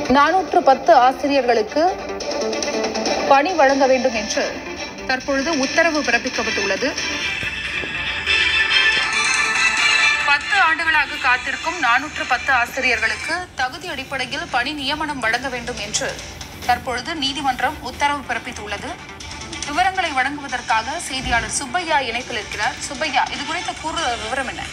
410 ஆசிரியர்களுக்கு பணி வழங்க வேண்டும் என்று தற்பொழுது உத்தரவு பிறப்பிக்கப்பட்டுள்ளது. 10 ஆண்டுகளாக காத்திருக்கும் 410 ஆசிரியர்களுக்கு தகுதி அடிப்படையில் பணி நியமனம் வழங்க வேண்டும் என்று தற்பொழுது நீதிமன்றம் உத்தரவு பிறப்பித்துள்ளது. விவரங்களை வழங்குவதற்காக செய்தியாளர் சுப்பையா இணைப்பில் இருக்கிறார். சுப்பையா, இது குறித்த கூடுதல் விவரம் என்ன?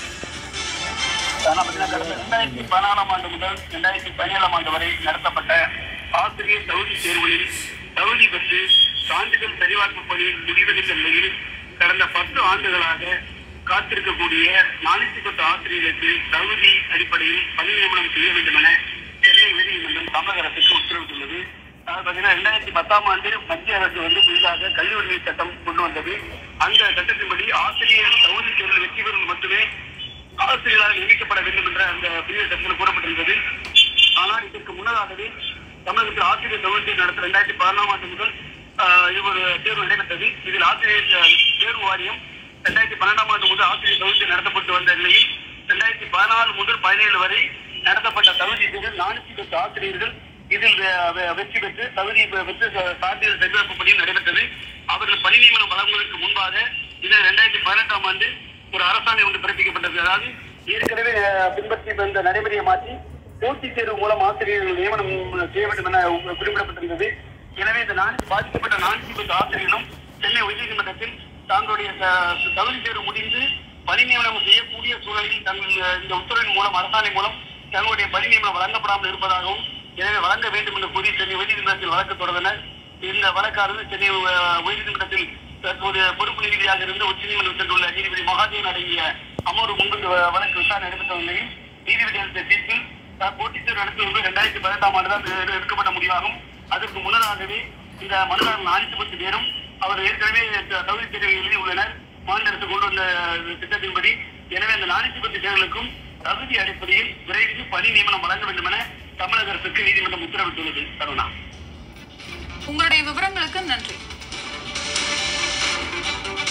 2016ஆம் ஆண்டு முதல் 2017ஆம் ஆண்டு வரை நடத்தப்பட்ட ஆசிரியர் தகுதி தேர்வுகளில் தகுதி பெற்று சான்றிதழ் சரிபார்ப்பு பணி முடிவடைந்த நிலையில் கடந்த 10 ஆண்டுகளாக காத்திருக்கக்கூடிய 410 ஆசிரியர்களுக்கு தகுதி அடிப்படையில் பணி நியமனம் செய்ய வேண்டும் என சென்னை உயர்நீதிமன்றம் தமிழக அரசுக்கு உத்தரவிட்டுள்ளது. அதாவது 2010ஆம் ஆண்டு மத்திய அரசு புதிதாக கல்வி உரிமை சட்டம் கொண்டு வந்தது. அந்த சட்டத்தின்படி ஆசிரியர் தகுதி தேர்வில் வெற்றி பெறுவது மட்டுமே ஆசிரியர்களால் நியமிக்கப்பட வேண்டும் என்ற அந்த புதிய சட்டத்தில் கூறப்பட்டிருந்தது. ஆனால் இதற்கு முன்னதாகவே தமிழகத்தில் ஆசிரியர் தகுதி நடத்த 2016ஆம் ஆண்டு முதல் ஒரு தேர்வு நடைபெற்றது. இதில் ஆசிரியர் தேர்வு வாரியம் 2012ஆம் ஆண்டு முதல் ஆசிரியர் தகுதி நடத்தப்பட்டு வந்த நிலையில் 2014 முதல் 17 வரை நடத்தப்பட்ட தகுதி தேர்வில் 410 ஆசிரியர்கள் இதில் வெற்றி பெற்று தகுதி பெற்று சான்றிதழ் சரிபார்ப்பு பணியும் நடைபெற்றது. அவர்கள் பணி நியமனம் வழங்குவதற்கு முன்பாக இதில் 2018ஆம் ஆண்டு ஒரு அரசாணை ஒன்று பிறப்பிக்கப்பட்டது. அதாவது ஏற்கனவே பின்பற்றி வந்த நடைமுறையை மாற்றி போட்டித் தேர்வு மூலம் ஆசிரியர்கள் நியமனம் செய்ய வேண்டும் என குறிப்பிடப்பட்டிருந்தது. எனவே இந்த பாதிக்கப்பட்ட 410 ஆசிரியர்களும் சென்னை உயர்நீதிமன்றத்தில் தங்களுடைய தகுதி தேர்வு முடிந்து பணி நியமனம் செய்யக்கூடிய சூழலில் தங்கள் இந்த உத்தரவின் மூலம் அரசாணை மூலம் தங்களுடைய பணி நியமனம் வழங்கப்படாமல் இருப்பதாகவும், எனவே வழங்க வேண்டும் என்று கூறி சென்னை உயர்நீதிமன்றத்தில் வழக்கு தொடர்ந்தனர். இந்த வழக்கானது சென்னை உயர்நீதிமன்றத்தில் தற்போது பொறுப்பு நீதிபதியாக இருந்து உச்சநீதிமன்றம் சென்றுள்ள நீதிபதி மகாதேவன் அடங்கிய அமர்வு முன்பு வழக்கு விசாரணை நடைபெற்ற நிலையில் நீதிபதி அளித்த தீர்ப்பில் போட்டித் தேர்வு நடத்துவது 2018ஆம் ஆண்டு தான் எடுக்கப்பட்ட முடிவாகும். அதற்கு முன்னதாகவே இந்த மனுதாரர்கள் 410 பேரும் அவர் ஏற்கனவே தகுதி தேர்வை எழுதியுள்ளனர் மாநில அரசு கொண்டு வந்த திட்டத்தின்படி. எனவே அந்த 410 பேர்களுக்கும் தகுதி அடிப்படையில் விரைவில் பணி நியமனம் வழங்க வேண்டும் என தமிழக அரசுக்கு நீதிமன்றம் உத்தரவிட்டுள்ளது. கருணா, உங்களுடைய விவரங்களுக்கு நன்றி.